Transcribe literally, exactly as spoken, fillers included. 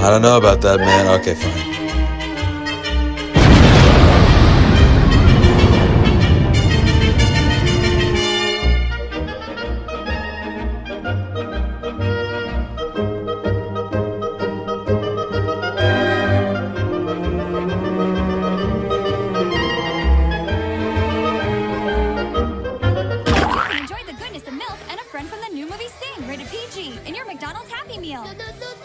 I don't know about that, man. Okay, fine. Enjoy the goodness of milk and a friend from the new movie Sing, rated P G, in your McDonald's Happy Meal.